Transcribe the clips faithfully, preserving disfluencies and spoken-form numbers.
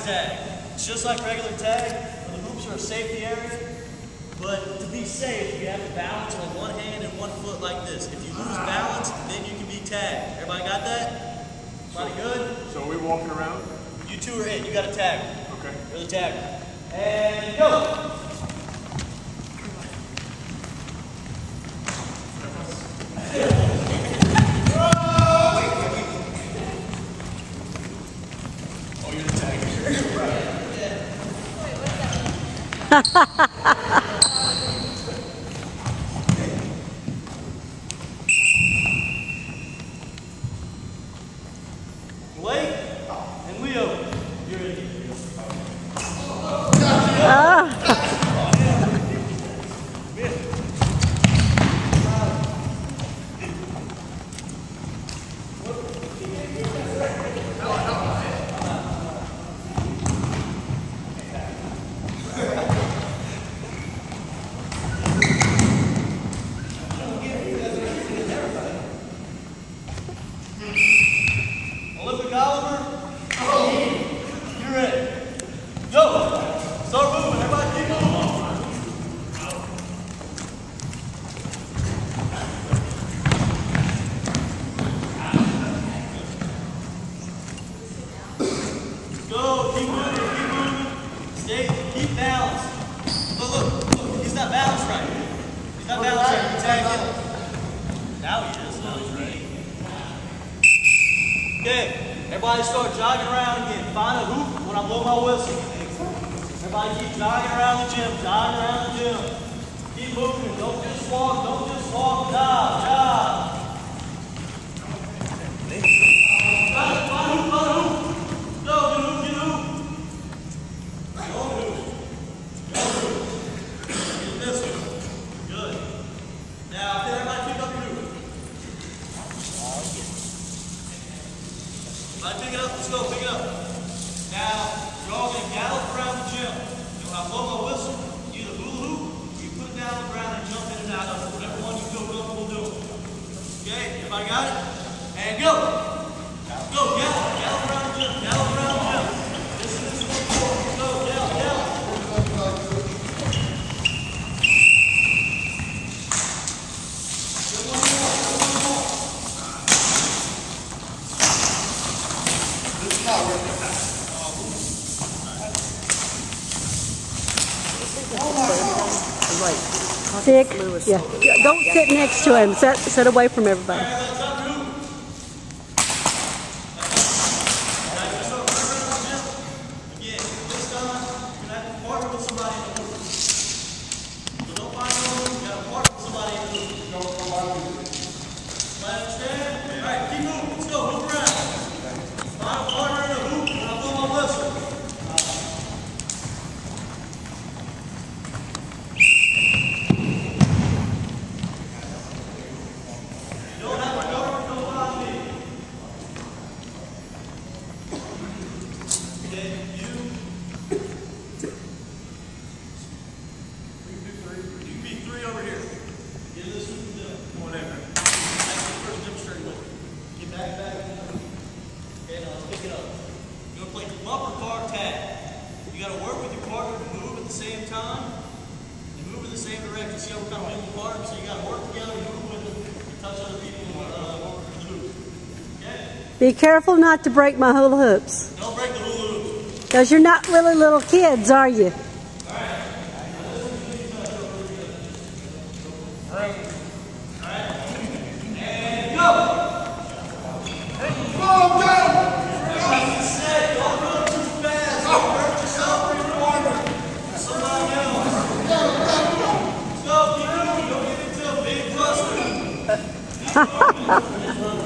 tag. It's just like regular tag, where the hoops are a safety area. But to be safe, you have to balance on one hand and one foot like this. If you lose balance, then you can be tagged. Everybody got that? Everybody good? So are we walking around? You two are in. You got a tag. Okay. You're the tagger. And go. Oh, you're the tagger. Right. Yeah. Wait, what's that? Blake and Leo, you're in here. Everybody start jogging around again. Find a hoop when I blow my whistle. Everybody keep jogging around the gym, jogging around the gym. Keep moving. Don't just walk, don't just walk. Jog, jog. Find a hoop, find a hoop. Go, get a hoop, get a hoop. Go on the hoop. Go on the hoop. Get this one. Good. Now, everybody pick up your hoop. Pick it up, let's go, pick it up. Now, you're all going to gallop around the gym. And when I blow my whistle, you either hula hoop, you put it down on the ground and jump in and out of it. Whatever one you feel comfortable doing. Okay, everybody got it? And go. Go, gallop, gallop around the gym, gallop around the gym. This is this is what we're doing. Go, gallop, gallop. Sick. Yeah. Don't sit next to him. Sit, sit away from everybody. Be careful not to break my hula hoops. Don't break the hula hoops. Because you're not really little kids, are you? Alright. Alright. And go! Go, go! Set. Don't run too fast. Don't hurt yourself or your partner. Somebody else. Let's go. Keep moving. Don't get into a big cluster.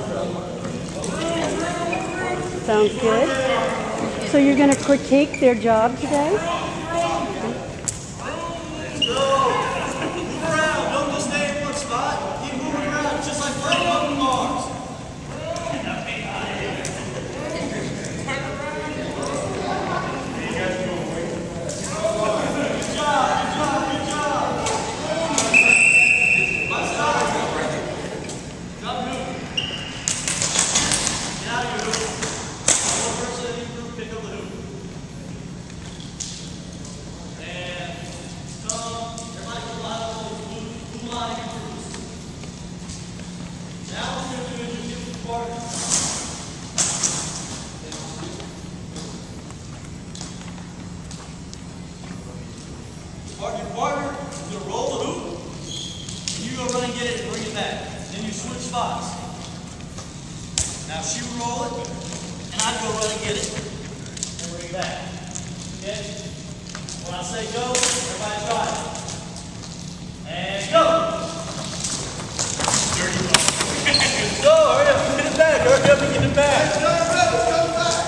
Sounds good. So you're going to critique their job today? Let's go. Move around. Don't just stay in one spot. Keep moving around. Just like playing on the bars. Good job. Good job. Good job. Let's start. Drop the hoop. Get out of your hoop. One person in your group, pick up the hoop. gonna roll the hoop, and you go run and get it and bring it back. Then you switch spots. Now she would roll it, and I'd go run and get it and bring it back. Okay? When I say go, everybody try it. And go! Dirty ball. Go! Hurry up, get it back! Hurry up and get it back! Let's go back! Let's go back!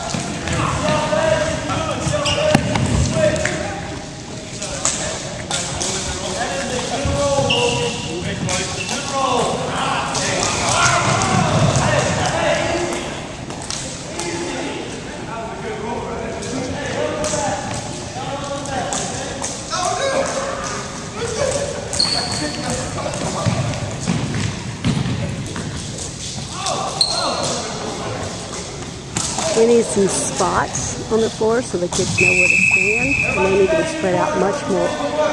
We need some spots on the floor so the kids know where to stand, and they need to be spread out much more.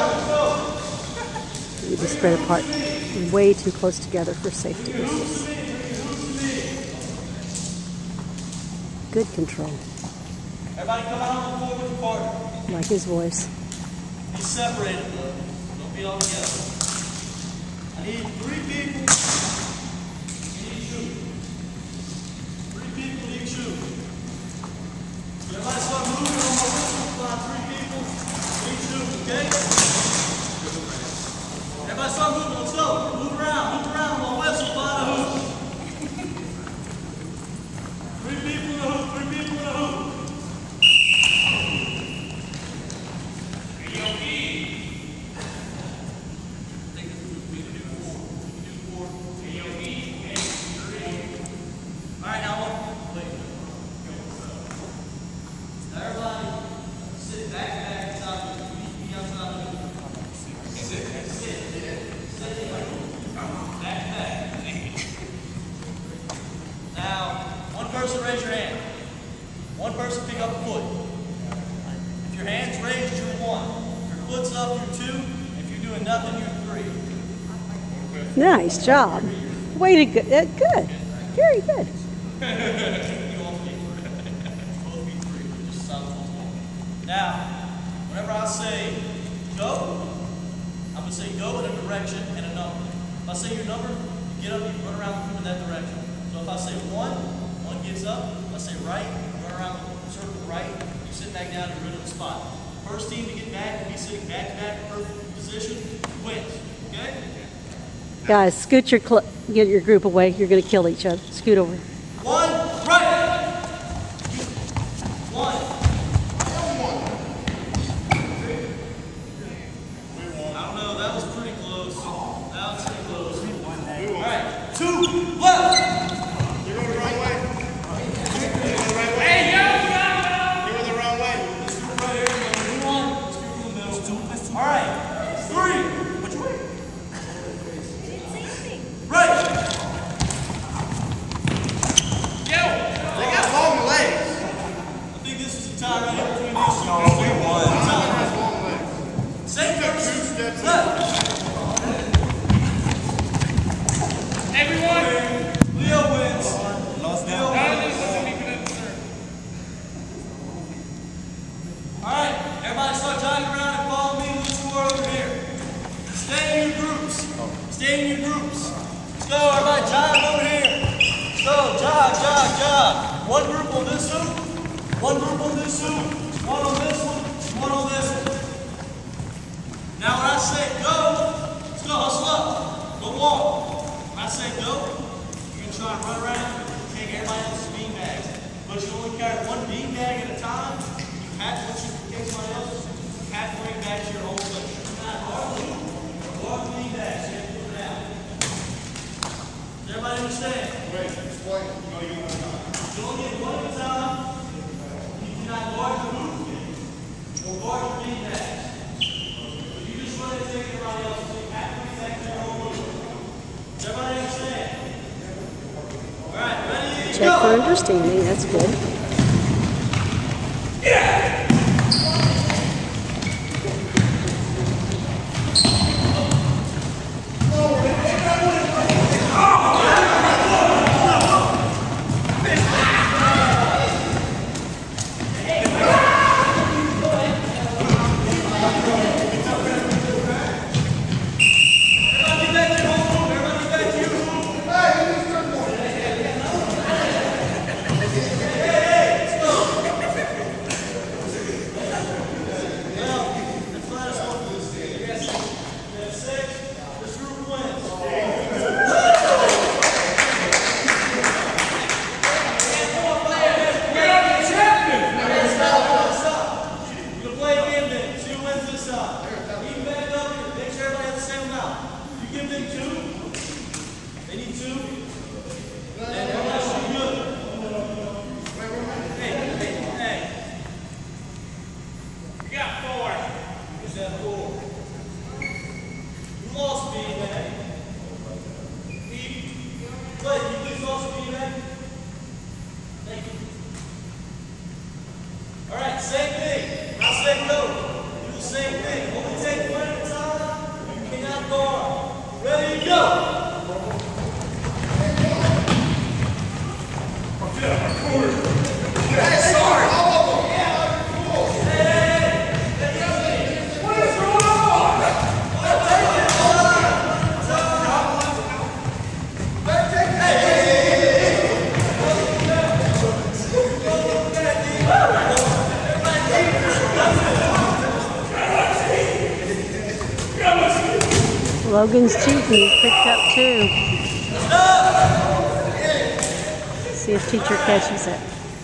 They need to be spread apart way too close together for safety issues. Good control. Everybody come out on the floor with your partner. Like his voice. Be separated though. Don't be all together. I need three people in each shoe. Three people in each shoe. Everybody start moving on my whistle. Find three people in each shoe, okay? Everybody start moving. Let's go. Move around. Move around on my whistle. Find a hoop. Three people in the hoop. Three people in the hoop. Raise your hand. One person pick up a foot. If your hand's raised, you're one. If your foot's up, you're two. If you're doing nothing, you're three. Nice job. Way to go. Uh, good. Very good. Now, whenever I say go, I'm going to say go in a direction and a number. If I say your number, you get up, you run around the room in that direction. So if I say one, one gets up. If I say right, run around the circle right. You sit back down and you're rid of the spot. First team to get back and be sitting back to back in perfect position wins. Okay? Guys, scoot your cl get your group away. You're going to kill each other. Scoot over. One, right. One. I don't know. That was pretty close. That was pretty close. All right. Two, left. All right, three. Which way? Right. Yo, they got long legs. I think this is a tie right here between these two. No, we won. Long legs. Same person. Left. Everyone. Leo wins. Lost Leo wins. All right, everybody start jogging around and follow me. Over here. Stay in your groups. Stay in your groups. Let's go, everybody, jog over here. Let's go, jog, jog, jog. One group on this hoop, one group on this hoop, one on this one, one on this one. Now when I say go, let's go, hustle up. Go walk. When I say go, you're going to try and run around and take everybody else's bean bags. But you only carry one bean bag at a time. You have to, once you take somebody else's, you have to bring it back to your own place. Does everybody understand? Wait, explain. No, you don't know. You only get one at a time. You cannot guard the movement or guard your bean bags. If you just run and take everybody else, you have to bring it back to your own movement. Does everybody understand? All right, ready? Check Go! for understanding. That's good. Yeah! Logan's cheating. He's picked up two. See if teacher catches it.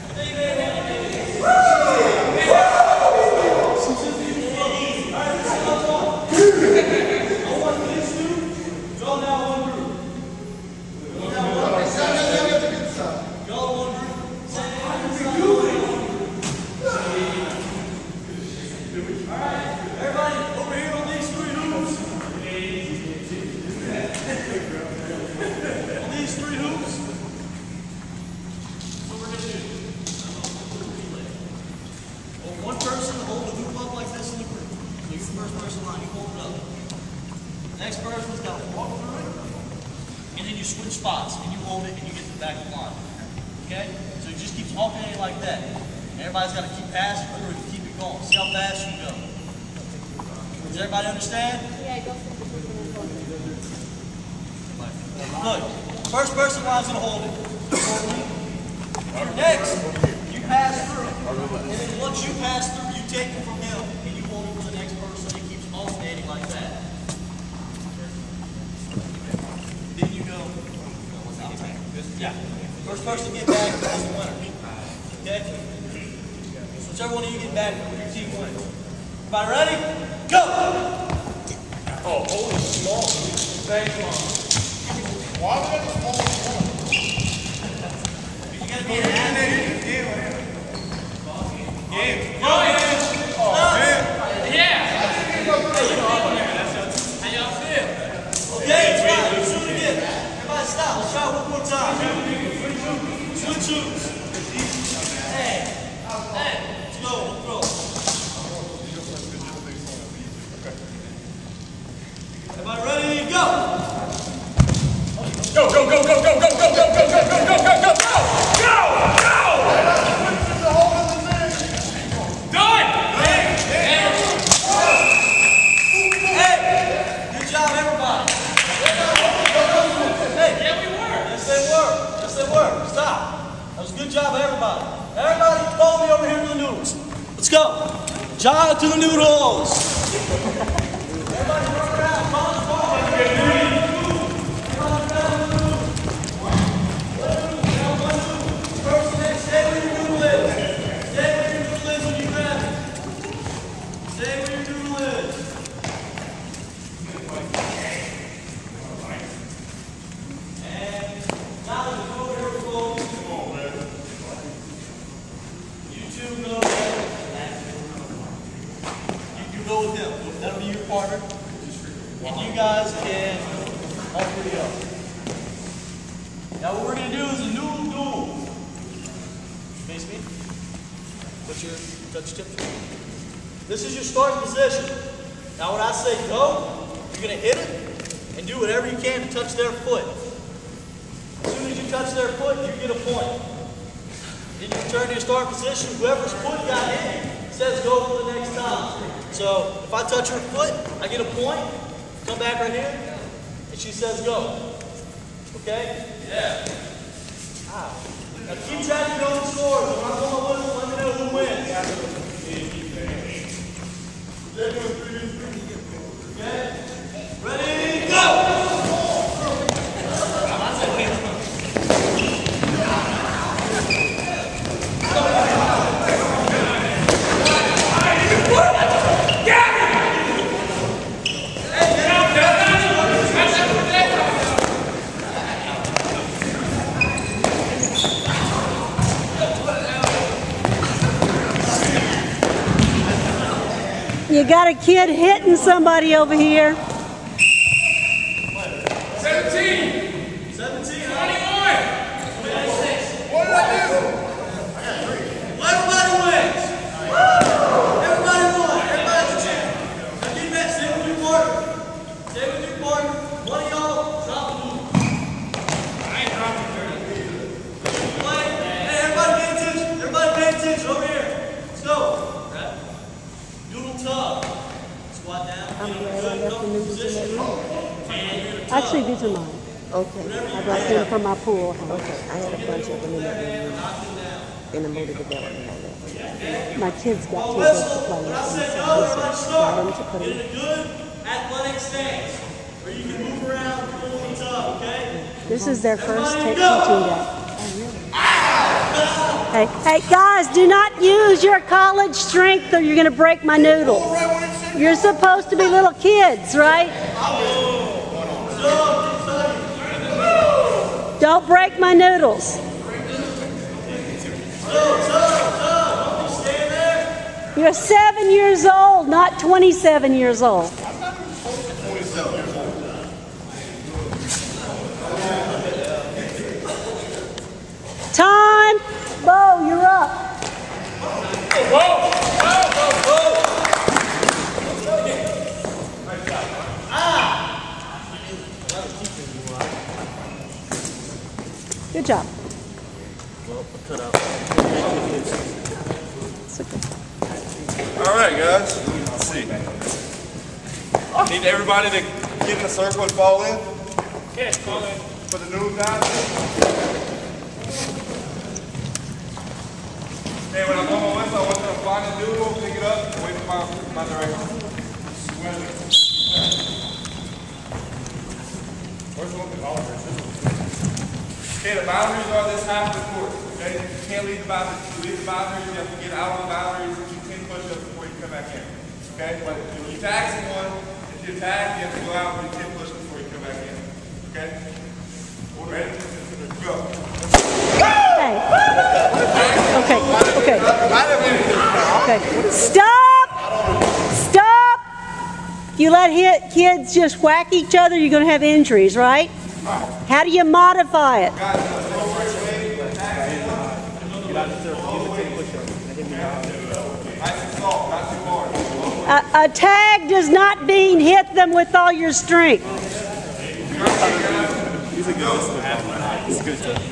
Next person's got to walk through it, and then you switch spots, and you hold it, and you get to the back of the line. Okay? So it just keeps alternating like that. And everybody's got to keep passing through it to keep it going. See how fast you go. Does everybody understand? Yeah, go for Look, first person line's going to hold it. Next, you pass through. And then once you pass through, you take it from him, and you hold it for the next person. It keeps alternating like that. Then you go, yeah. First person to get back is the winner. Okay? So whichever one of you get back, your team wins. Everybody ready? Go! Oh, holy small. Thanks, Mom. Why would I just hold it? You gotta be an athlete. Game. Go ahead. Oh, man. Yeah. How y'all feel? Okay, it's fine. Let's do it again. Everybody stop. Let's try it one more time. Switch shoes. Hey. Hey. Let's go. Let's throw. Everybody ready? Go. Go, go, go, go, go, go, go, go, go, go, go, go, go, go, go, go, go! Done! Hey, good job, everybody. Hey, yeah, we were. Yes, they were. Yes, they were. Stop. That was a good job, everybody. Everybody, follow me over here to the noodles. Let's go. Jog to the noodles. Everybody, run around. Follow the ball. Partner, and you guys can all three up. Now what we're going to do is a noodle duel. Face me. Put your touch tip. This is your starting position. Now when I say go, you're going to hit it and do whatever you can to touch their foot. As soon as you touch their foot, you get a point. Then you return to your starting position. Whoever's foot got hit says go for the next time. So if I touch her foot, I get a point. Come back right here, and she says go. Okay? Yeah. Wow. Now keep track of your own scores. When I pull my whistle, let me know who wins. Okay? Ready, go! You got a kid hitting somebody over here. seventeen. seventeen. twenty-one. twenty-six. What did I do? Everybody wins. Everybody won. Everybody's a champ. Now keep that. Stay with your partner. Stay with your partner. One of y'all drop the noodle. I ain't dropping thirty. Play. Hey, everybody pay attention. Everybody pay attention over here. Let's go. Grab. Noodle tug. Squat down. I'm glad I left the noodles in that room. And you're gonna tug. Actually, these are mine. Okay. I brought them from my pool house. Okay. I had a bunch of them in that room. In the motor development all that. My kids got Well, two books to whistle. play When I with. say So go, I everybody got start. them to put Get in. in a good athletic stance. Or you can move around, pull these up, okay? This is their first teaching day. Hey, hey guys, do not use your college strength or you're going to break my noodles. You're supposed to be little kids, right? Don't break my noodles. You're seven years old, not twenty-seven years old. Time! Beau, you're up. Whoa! Whoa! Whoa! Good job. Well, cut out. It's okay. All right, guys. Let's see. Need everybody to get in a circle and fall in. Yeah, fall in. Put the noodle down. Hey, when I'm on my whistle, I want you to find the noodle, pick it up, and wait for my, my direction. Where's the one with all of this? Okay, the boundaries are this half of the court. Okay, you can't leave the boundaries. If you leave the boundaries, you have to get out of the boundaries and do ten push-ups before you come back in. Okay, but if you tag someone, if you tag, you have to go out and do ten push-ups before you come back in. Okay? Ready? Go. Hey. Okay, okay. Okay. Stop! Stop! If you let hit kids just whack each other, you're going to have injuries, right? How do you modify it? A, a tag does not mean hit them with all your strength. It's good stuff.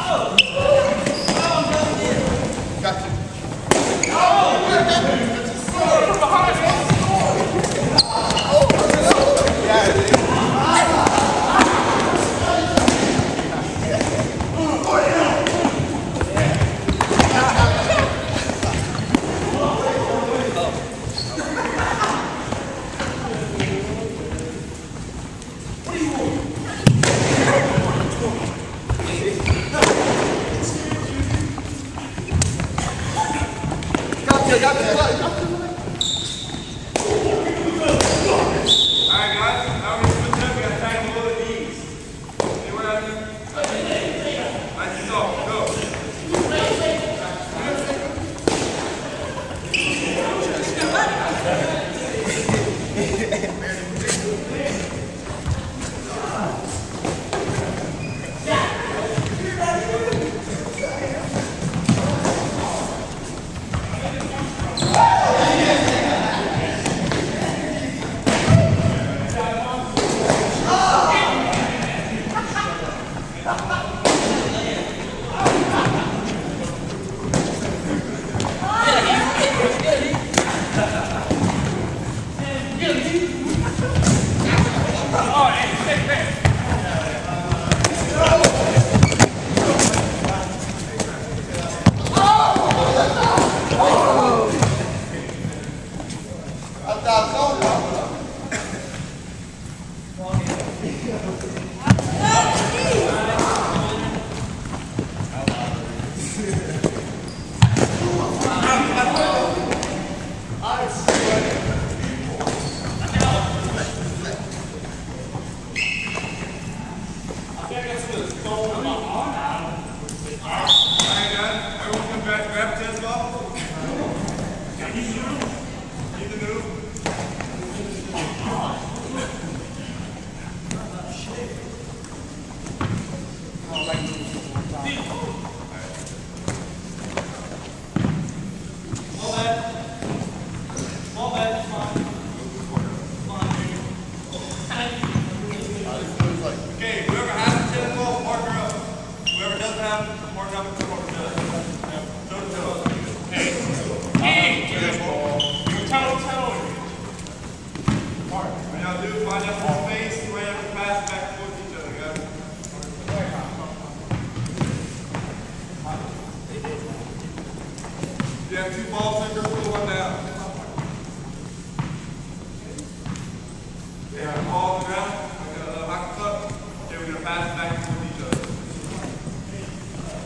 You have two balls in, pull one down. Yeah, ball on the ground.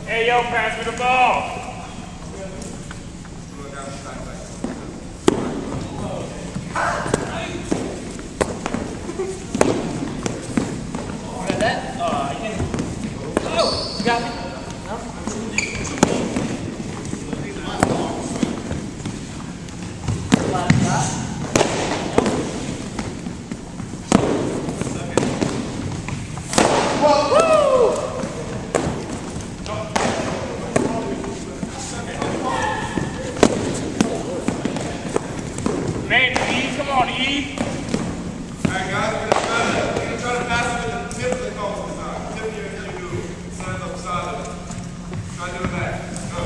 Hey, yo, pass me the ball. Got that? Uh, I can. Oh, you got me? Man, E, come on, E. Alright guys, we're gonna try to, we're gonna try to pass it with the tip of the golf this time. Tip here as you do. Stand up side of it. Try doing that. Go.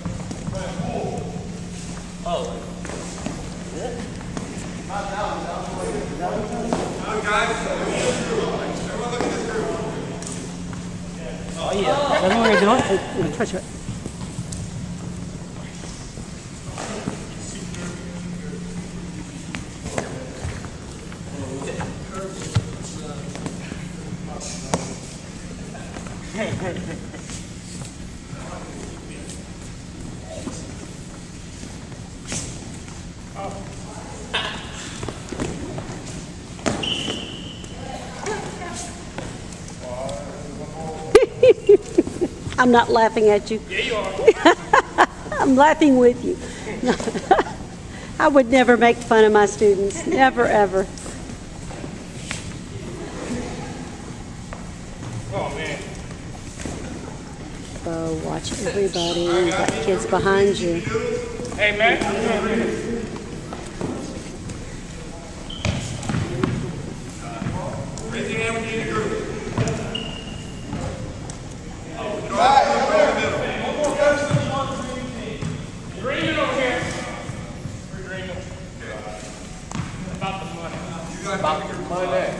Oh. Good guys. Everyone look at this group. Oh, yeah. That's what we're doing. Hey, touch it. I'm not laughing at you. Yeah, you are. I'm laughing with you. I would never make fun of my students. Never, ever. Oh, man. Bo, watch everybody. You got kids behind you. Hey, man. Raise your hand when you're in the group. Green over here. We're green. About the money. You guys about to get money.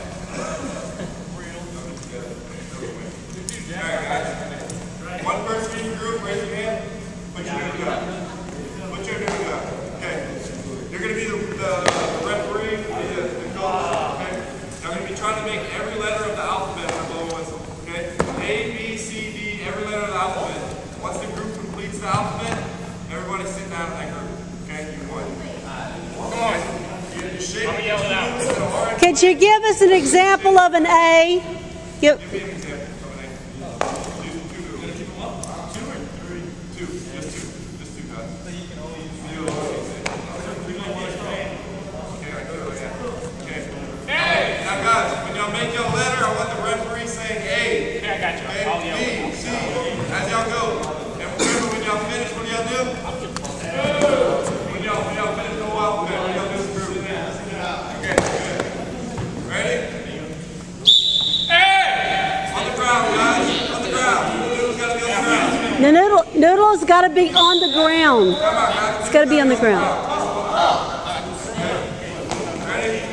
Alright guys. One person in your group, raise your hand. Put your hand up. Put your hand up. Okay. You're going to be the, the, the referee, the, the coach. Okay. Now I'm going to be trying to make every letter of the alphabet in a blow whistle. Okay. A, B, C, D, every letter of the alphabet. Once the group completes the alphabet, everybody sit down in that group. Okay. You won. Come on. You shake. I'm yell it out. Could you give us an example of an A? Give, Give me an example of an A. Two, two, two. Two or three? Two. Just two. Just two guys. So you can only use two. Okay, I go to yeah. Okay. Hey! Now guys, when y'all make your letter, I want the referee saying A. Yeah, I got you. Okay? I'll yell it B, C. As y'all go. And remember, when y'all finish, what do y'all do? When y'all when y'all finish the whole alphabet, what do y'all do as a group? Okay, good. Ready? Hey! On the ground, guys. On the ground. Noodle's gotta be on the ground. the noodle, noodle's got to be on the ground. Come on, guys. It's got to be on the ground. Ready?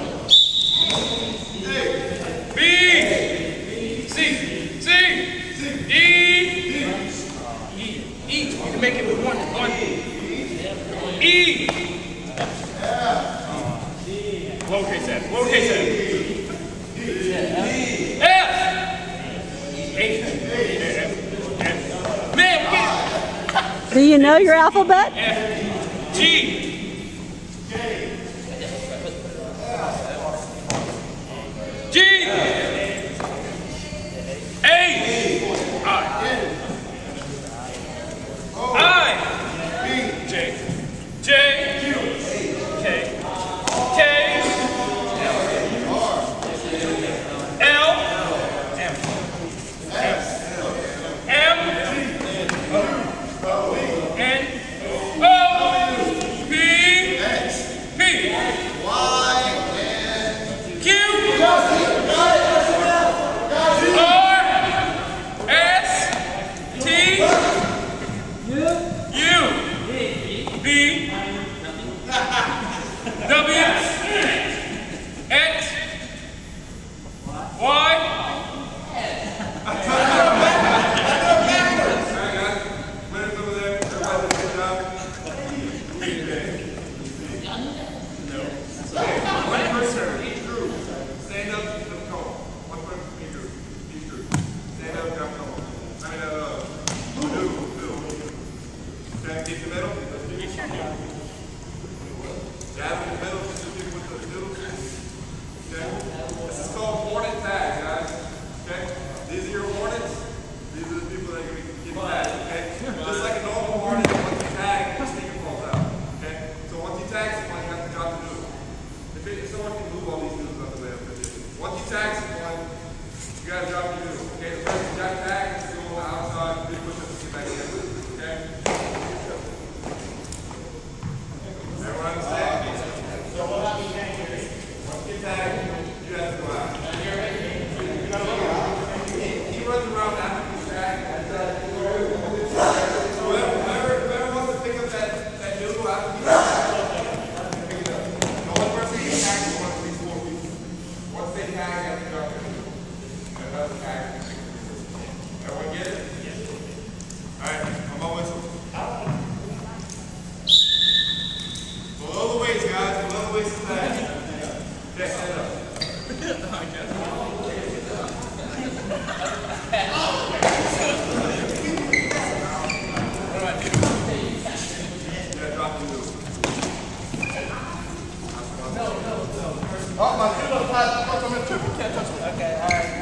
B! C! C! D! E! E! You can make it with one. One. E! Lowercase f. Lowercase f. F! H. F. F. Man, we get it. Do you know your alphabet? F. G. G. A. I. I. J. J. K. K. L. M. M. N. O. tags one, you gotta drop your noodle. Okay, the first jack tag is go on the outside, do push ups to get back in. Okay? Everyone understand? So what happens next? Once you get tagged, you have to go out. And you're ready. You gotta look out. He runs around after the tag. So whoever, whoever, whoever wants to pick up that, that noodle after the tag, pick it up. The only person who gets tagged is one of these four people. Once they tag, they have to drop their noodle. Another tag. Everyone get it? Yes. Alright, I'm on whistle. Below the waist, guys. Below the waist is tag. Okay, stand up. Oh, my noodle pad. I'm in two. Can't touch me. Okay, all right.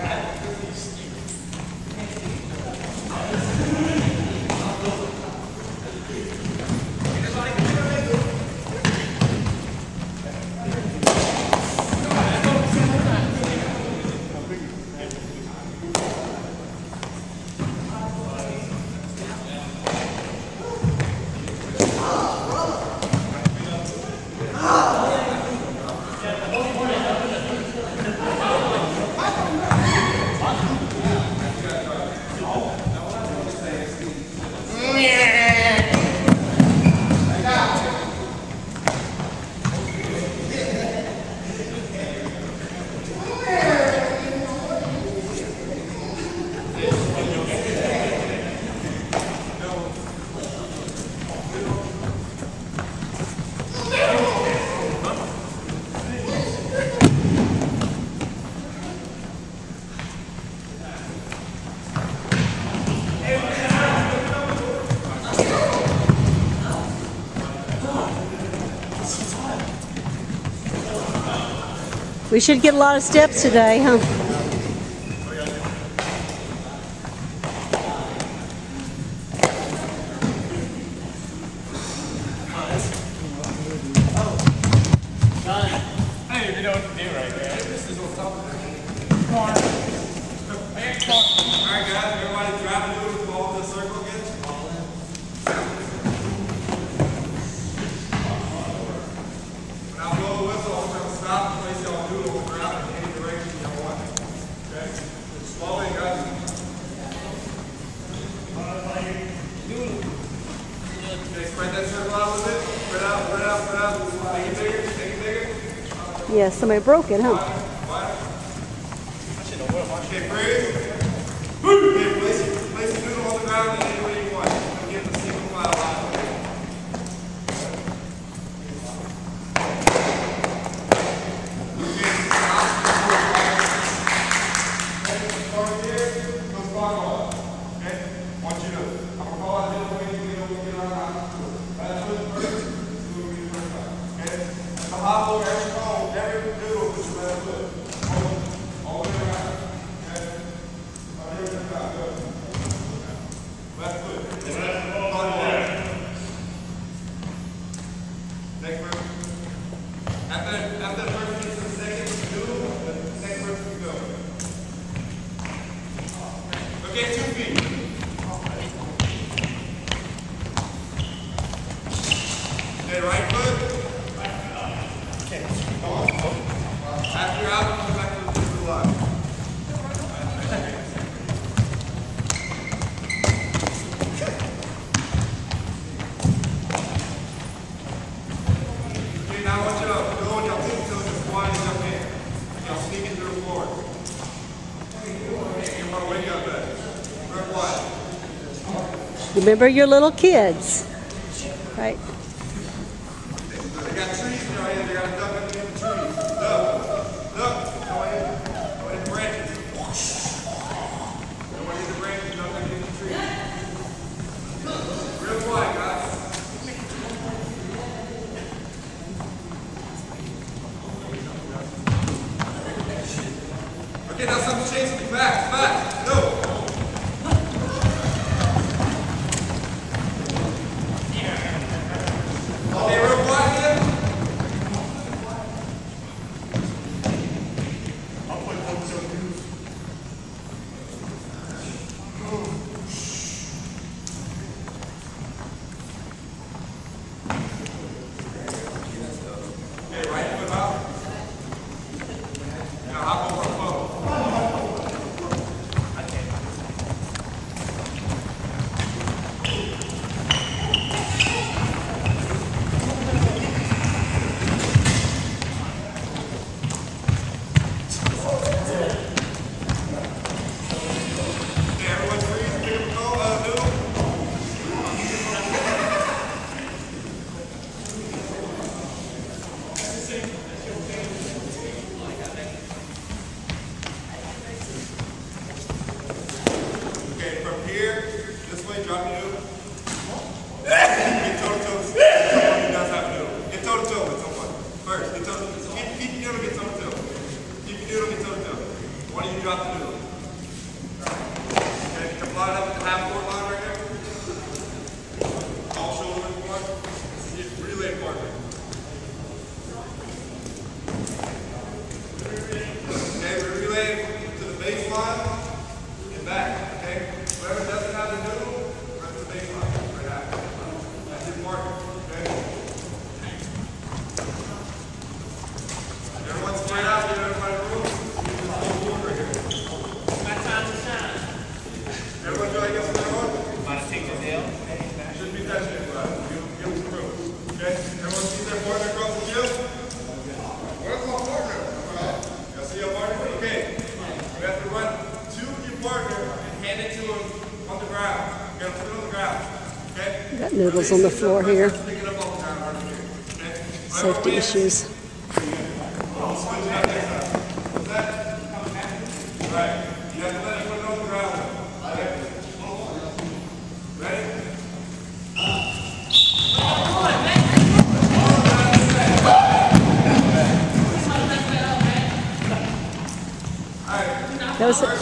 We should get a lot of steps today, huh? I don't even know what to do right there. This is what's up. Alright guys, everybody grab a noodle, fall into the circle again. When I blow the whistle, I'm going to stop and place y'all noodle on the ground in any direction you want. Okay? Slowly, guys. Okay, spread that circle out a little bit. Spread out, spread out, spread out. Make it bigger, make it bigger. Yeah, somebody broke it, huh? Okay, breathe. Okay, place, place the noodle on the ground in any way you want. Don't get the single file out. Okay, stop. Okay, start here. Go spark off. Okay? Want you to, I'm going to call out the other way you get over, get on out. That's what the first, this is what we do first time. Okay? And the hobble, every cone, every noodle is the left foot. All the way around. Left foot. Next person. After, after the first gets to the second noodle, the next person can go. Okay, two feet. Okay, right foot. Come on. After you're out, come back to the line. Now I want you to go on your tiptoes and squat and jump in. Y'all sneaking through the floor. You want to wake up that. Real quiet. Remember your little kids, right? They got trees in there, they got to duck underneath the trees. Duck. Duck. Go ahead. Go ahead the branches. Go ahead the branches, duck underneath the trees. Real quiet, guys. Okay, now something chasing me. Fast, fast. Go. Okay, real quiet again. I'll put one Got noodles on the floor here. Safety issues. That was it.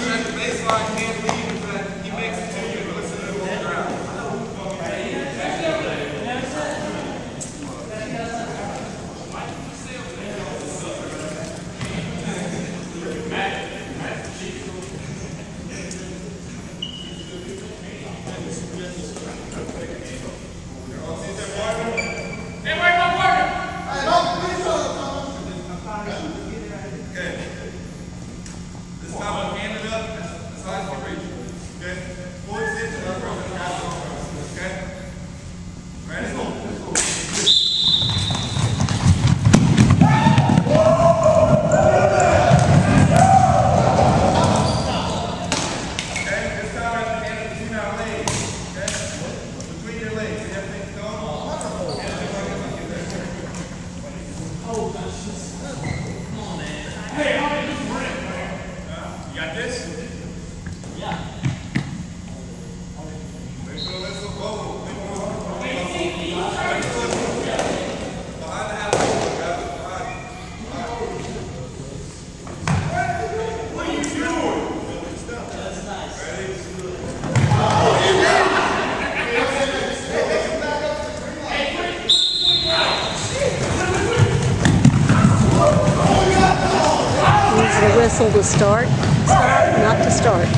Whistle to start, stop, not to start.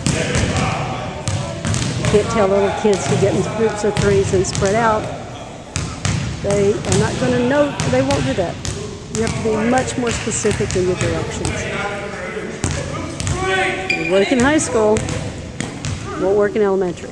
Can't tell little kids to get in groups of threes and spread out. They are not going to know, they won't do that. You have to be much more specific in your directions. You work in high school, won't work in elementary.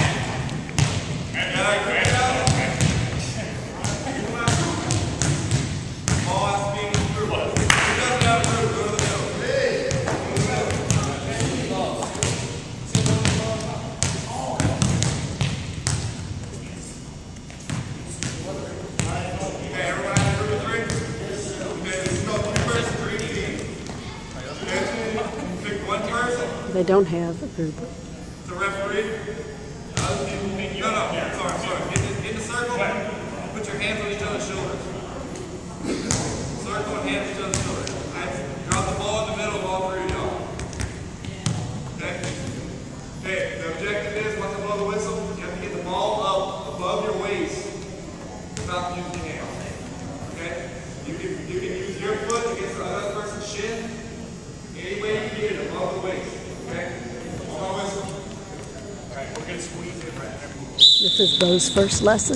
They don't have a group. The referee. Other people, no, no, sorry, sorry. In the, in the circle, put your hands on each other's shoulders. Circle and hands on each other's shoulders. Right? Drop the ball in the middle of all three of y'all. Okay? Okay, the objective is, once I blow the whistle, you have to get the ball up above your waist without using your hands. Okay? You can, you can use your foot against the other person's shin. Any way you get it above the waist. Okay? Alright, we're going to squeeze it right there. This is Beau's first lesson.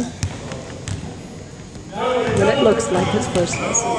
What it looks like his first lesson.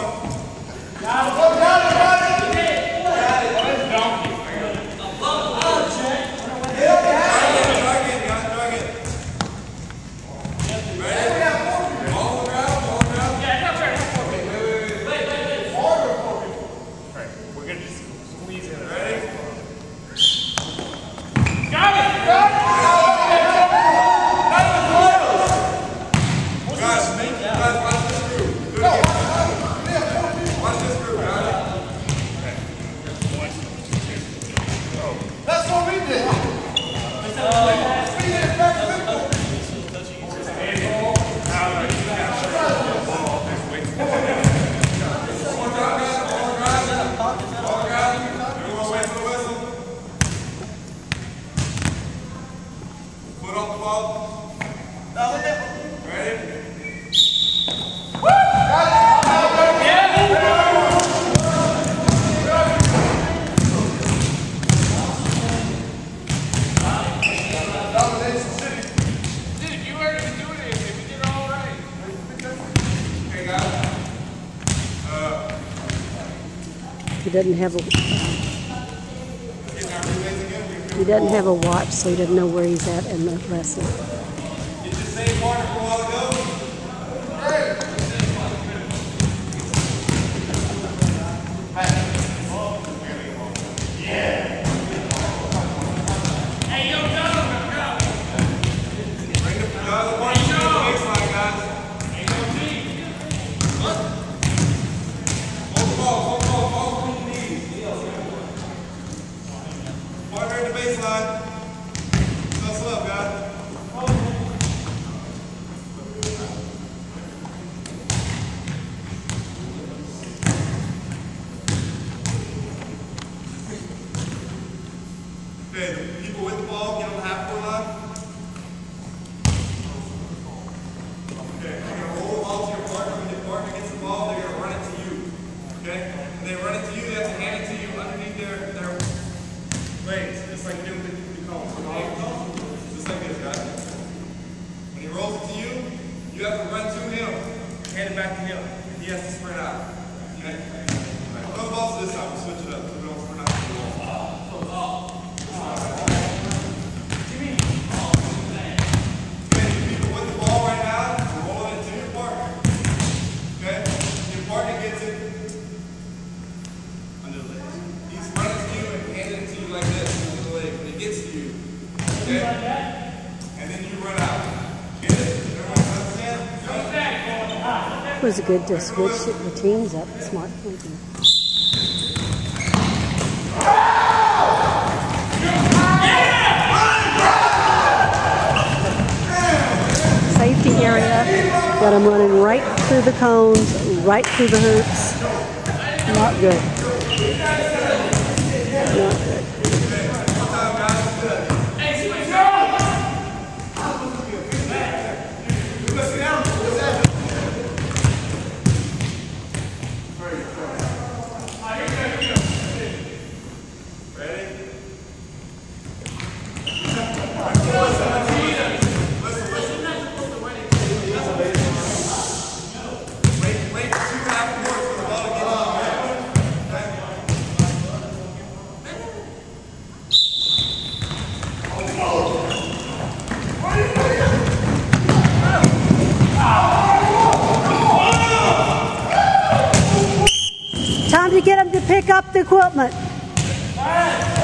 He doesn't have a he doesn't have a watch, so he doesn't know where he's at in the lesson. Get the same partner for a while ago. Yeah. Hey, yo, go, go. Bring the other one to the baseline, guys. Hey, yo, G. What? Hold the ball, hold the ball, ball between your knees. Partner in the baseline. Hustle up, guys. Okay, the people with the ball, get on the half court line. Okay, you're going to roll the ball to your partner. When your partner gets the ball, they're going to run it to you. Okay? When they run it to you, they have to hand it to you underneath their, their legs, just like you do with the cones. Just like this, guys. When he rolls it to you, you have to run to him, hand it back to him, and he has to sprint out. Okay? All right, throw the balls to this side. We'll switch it up so we don't sprint out. It was good to switch the teams up. Smart thinking. Safety area. Got them running right through the cones, right through the hoops. Not good. Not good. pick up the equipment. Fine.